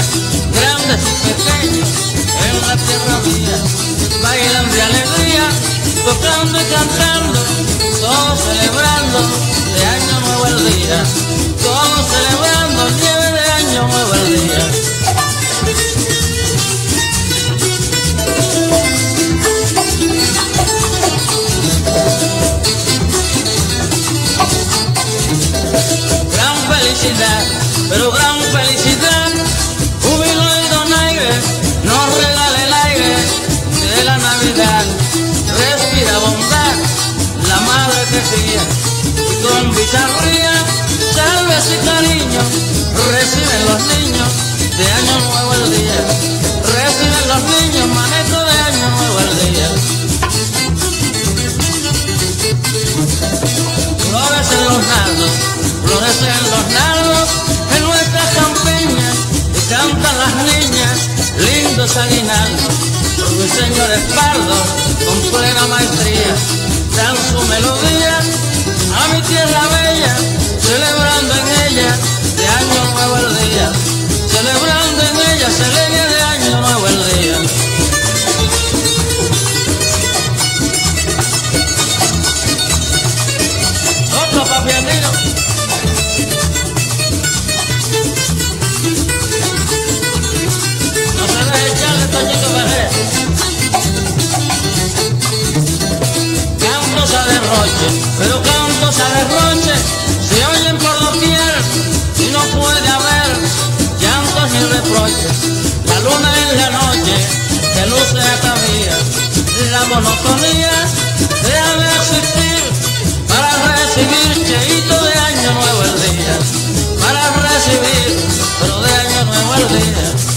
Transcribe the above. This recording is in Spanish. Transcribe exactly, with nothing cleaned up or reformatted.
grandes y pequeños, en la tierra mía, bailan de alegría, tocando y cantando, todos celebrando de año nuevo el día, todos celebrando nieve de año nuevo el día. Felicidad, pero gran felicidad, júbilo y donaire, nos regala el aire de la Navidad. Respira bondad, la madre que cría, y con bizarría, salves y cariño, reciben los niños de año nuevo el día, reciben los niños manejo de año nuevo el día. Flores en los nardos, flores en los nardos, en nuestras campiñas, y cantan las niñas, lindos aguinaldos, ruiseñores pardos, con plena maestría, dan su melodía a mi tierra bella, celebrando en ella de año nuevo el día, celebrando en ella, se alegre de año nuevo el día. Otro papi andino. Cantos a derroche, pero cantos a derroche se oyen por doquier y no puede haber llantos ni reproches. La luna en la noche que luce atavía, la monotonía deja de existir para recibir cheíto de año nuevo el día, para recibir, pero de año nuevo el día.